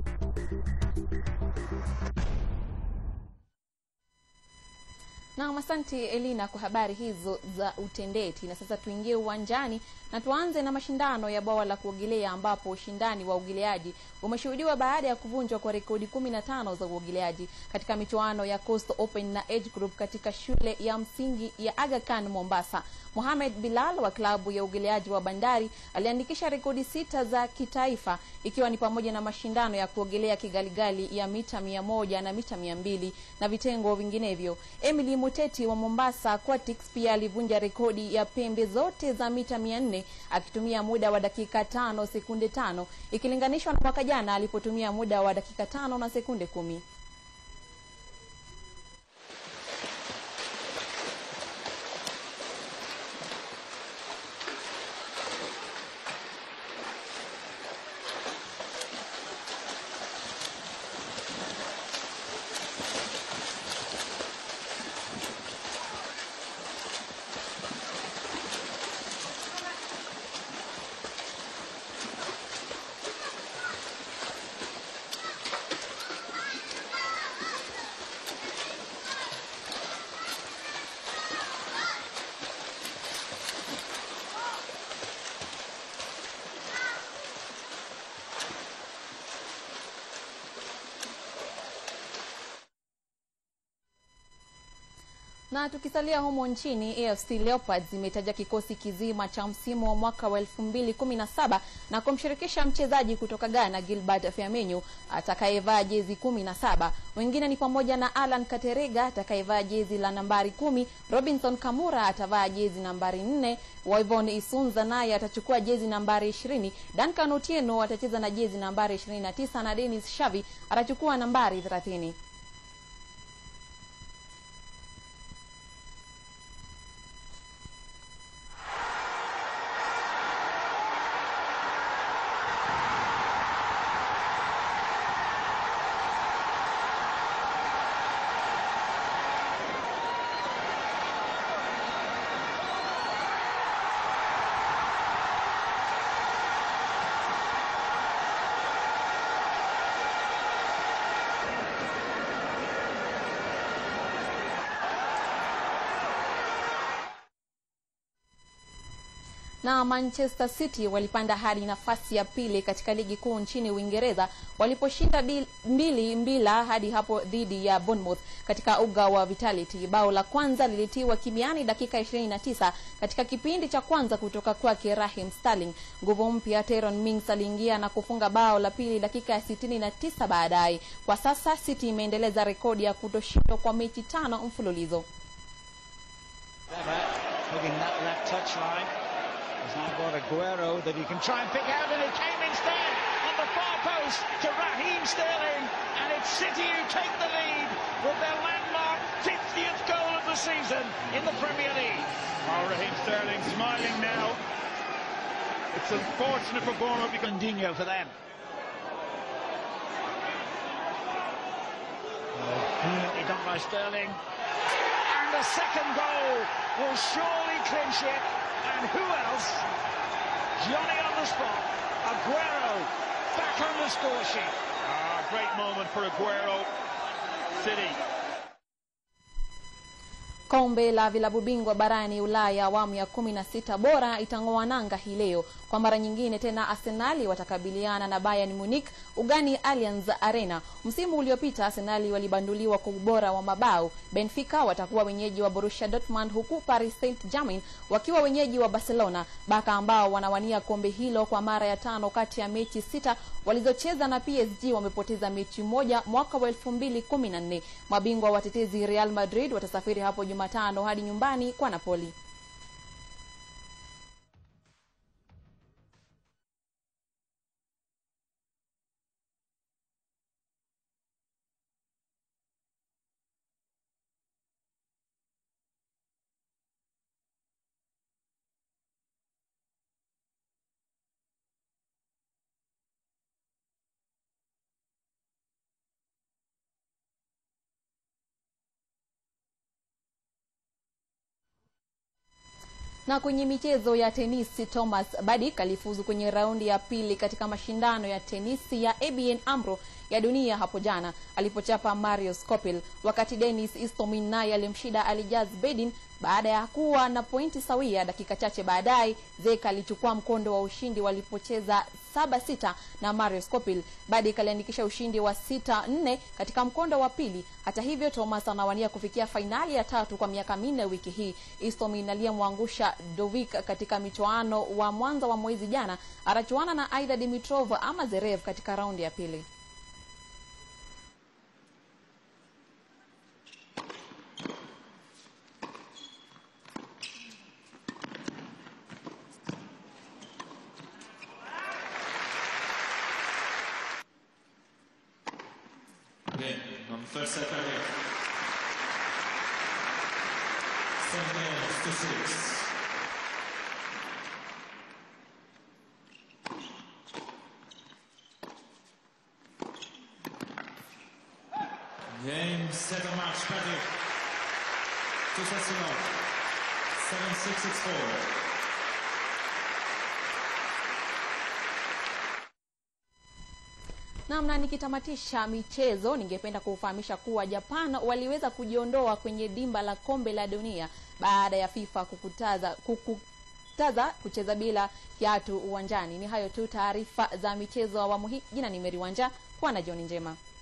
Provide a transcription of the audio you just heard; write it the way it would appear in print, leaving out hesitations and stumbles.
Na asante Elina kwa habari hizo za utendeti. Na sasa tuingie uwanjani na tuanze na mashindano ya bwawa la kuogelea, ambapo ushindani wa uogeleaji umeshuhudiwa baada ya kuvunjwa kwa rekodi 15 za uogeleaji katika michuano ya Coast Open na Age Group katika shule ya msingi ya Aga Khan Mombasa. Mohamed Bilal wa klabu ya uogeleaji wa Bandari aliandikisha rekodi 6 za kitaifa, ikiwa ni pamoja na mashindano ya kuogelea kigaligali ya mita 100 na mita 200 na vitengo vinginevyo. Emily Muteti wa Mombasa Aquatics pia alivunja rekodi ya pembe zote za mita 400 akitumia muda wa dakika 5 sekunde 5 ikilinganishwa na mwaka jana alipotumia muda wa dakika 5 na sekunde 10. Na tukisalia humo nchini, AFC Leopards imetaja kikosi kizima cha msimu wa mwaka wa 2017 na kumshirikisha mchezaji kutoka Ghana Gilbert Firmino atakayevaa jezi 17. Wengine ni pamoja na Alan Katerega atakayevaa jezi la nambari 10, Robinson Kamura atavaa jezi nambari 4, Wayvon Isunza naye atachukua jezi nambari 20, Duncan Otieno atacheza na jezi nambari 29 na Dennis Shavi atachukua nambari 30. Na Manchester City walipanda hadi nafasi ya pili katika ligi kuu nchini Uingereza waliposhinda 2-2 hadi hapo dhidi ya Bournemouth katika uga wa Vitality. Bao la kwanza lilitiwa kimiani dakika 29 katika kipindi cha kwanza kutoka kwake Raheem Sterling. Nguvu mpya Tyrone Mings aliingia na kufunga bao la pili dakika ya 69 baadaye. Kwa sasa City imeendeleza rekodi ya kutoshindwa kwa mechi 5 mfululizo. He's now got Aguero that he can try and pick out, and it came instead on the far post to Raheem Sterling, and it's City who take the lead with their landmark 50th goal of the season in the Premier League. Oh, Raheem Sterling smiling now. It's unfortunate for Bournemouth because Coutinho for them. Brilliantly done by Sterling, and the second goal will surely clinch it. And who else? Johnny on the spot. Aguero back on the score sheet. Great moment for Aguero. City. Kombe la vilabu bingwa barani Ulaya awamu ya 16 bora itang'oa nanga hii leo. Kwa mara nyingine tena Arsenal watakabiliana na Bayern Munich ugani Allianz Arena. Msimu uliopita Arsenal walibanduliwa kwa ubora wa mabao. Benfica watakuwa wenyeji wa Borussia Dortmund, huku Paris Saint-Germain wakiwa wenyeji wa Barcelona. Barca ambao wanawania kombe hilo kwa mara ya 5 kati ya mechi 6 walizocheza na PSG wamepoteza mechi moja mwaka wa 2014. Mabingwa watetezi Real Madrid watasafiri hapo Jumatano hadi nyumbani kwa Napoli. Na kwenye michezo ya tenisi, Thomas Berdych alifuzu kwenye raundi ya pili katika mashindano ya tenisi ya ABN AMRO ya dunia hapo jana alipochapa Mario Skopil, wakati Denis Istomin naye alimshinda Alijaz Bedin baada ya kuwa na pointi sawia. Dakika chache baadaye Zeka alichukua mkondo wa ushindi walipocheza 7-6 na Mario Skopil. Berdych aliandikisha ushindi wa 6-4 katika mkondo wa pili. Hata hivyo, Thomas anawania kufikia fainali ya 3 kwa miaka 4 wiki hii. Istomin aliyemwangusha Dovik katika michuano wa mwanzo wa mwezi jana atachuana na Aida Dimitrov ama Zverev katika raundi ya pili. Again, on the first set earlier. 7-6. Game, set a match, Berdych. 2 sets to love. 7-6, it's 4. Na nikitamatisha michezo, ningependa kufahamisha kuwa Japan waliweza kujiondoa kwenye dimba la kombe la dunia baada ya FIFA kukutaza kucheza bila kiatu uwanjani. Ni hayo tu taarifa za michezo awamu hii. Jina ni Mary Wanja, kuwa na jioni njema.